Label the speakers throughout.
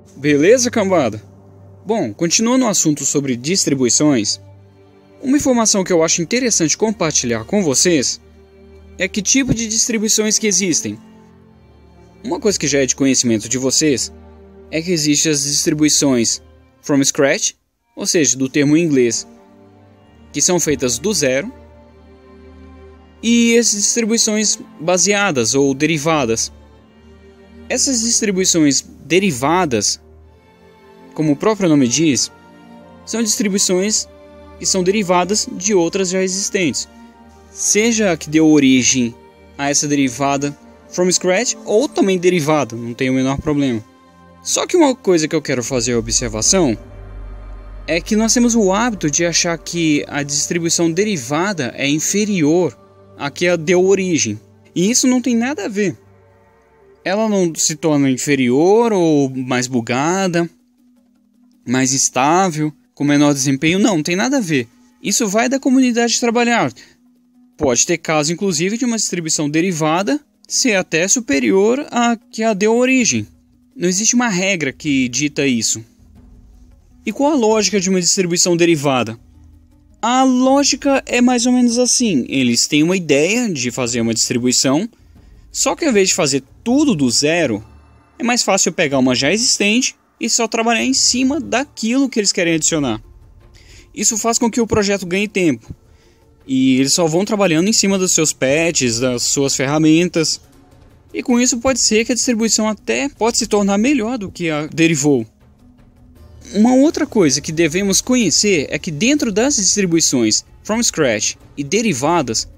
Speaker 1: Beleza, cambada? Bom, continuando o assunto sobre distribuições, uma informação que eu acho interessante compartilhar com vocês é que tipo de distribuições que existem. Uma coisa que já é de conhecimento de vocês é que existem as distribuições from scratch, ou seja, do termo em inglês, que são feitas do zero, e as distribuições baseadas ou derivadas. Essas distribuições derivadas, como o próprio nome diz, são distribuições que são derivadas de outras já existentes, seja a que deu origem a essa derivada from scratch ou também derivada, não tem o menor problema. Só que uma coisa que eu quero fazer a observação é que nós temos o hábito de achar que a distribuição derivada é inferior à que deu origem, e isso não tem nada a ver. Ela não se torna inferior ou mais bugada, mais instável, com menor desempenho, não tem nada a ver. Isso vai da comunidade trabalhar. Pode ter caso, inclusive, de uma distribuição derivada ser até superior à que a deu origem. Não existe uma regra que dita isso. E qual a lógica de uma distribuição derivada? A lógica é mais ou menos assim. Eles têm uma ideia de fazer uma distribuição, só que ao invés de fazer tudo do zero, é mais fácil pegar uma já existente e só trabalhar em cima daquilo que eles querem adicionar. Isso faz com que o projeto ganhe tempo. E eles só vão trabalhando em cima dos seus patches, das suas ferramentas. E com isso pode ser que a distribuição até pode se tornar melhor do que a derivou. Uma outra coisa que devemos conhecer é que dentro das distribuições from scratch e derivadas,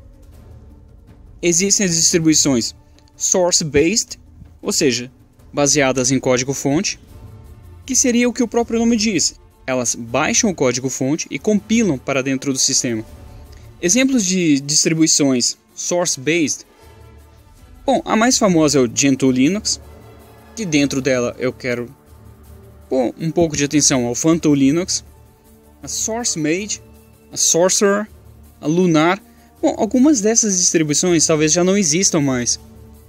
Speaker 1: existem as distribuições source-based, ou seja, baseadas em código-fonte, que seria o que o próprio nome diz. Elas baixam o código-fonte e compilam para dentro do sistema. Exemplos de distribuições source-based. Bom, a mais famosa é o Gentoo Linux, que dentro dela eu quero pôr um pouco de atenção ao Phantom Linux, a SourceMate, a Sorcerer, a Lunar. Bom, algumas dessas distribuições talvez já não existam mais.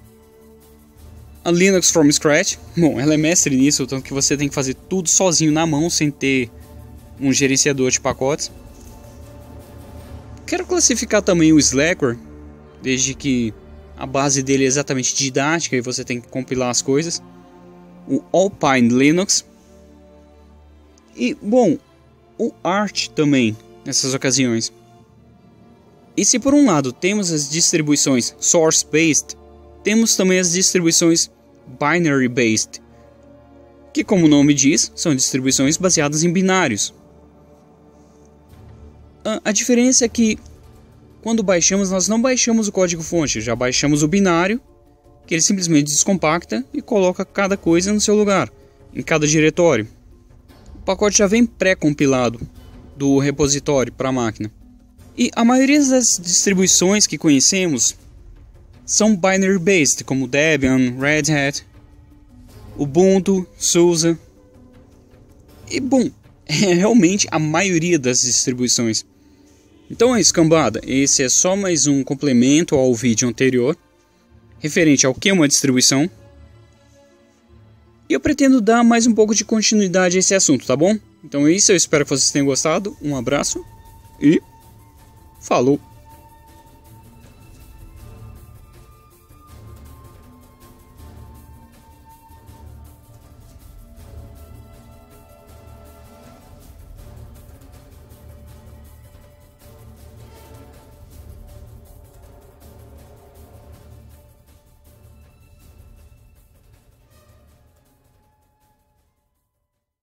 Speaker 1: A Linux from Scratch, bom, ela é mestre nisso, tanto que você tem que fazer tudo sozinho na mão, sem ter um gerenciador de pacotes. Quero classificar também o Slackware, desde que a base dele é exatamente didática e você tem que compilar as coisas. O Alpine Linux. E, bom, o Arch também, nessas ocasiões. E se por um lado temos as distribuições source-based, temos também as distribuições binary-based, que, como o nome diz, são distribuições baseadas em binários. A diferença é que, quando baixamos, nós não baixamos o código-fonte, já baixamos o binário, que ele simplesmente descompacta e coloca cada coisa no seu lugar, em cada diretório. O pacote já vem pré-compilado do repositório para a máquina. E a maioria das distribuições que conhecemos são binary-based, como Debian, Red Hat, Ubuntu, SUSE. E, bom, é realmente a maioria das distribuições. Então é isso, cambada. Esse é só mais um complemento ao vídeo anterior, referente ao que é uma distribuição. E eu pretendo dar mais um pouco de continuidade a esse assunto, tá bom? Então é isso, eu espero que vocês tenham gostado. Um abraço e falou!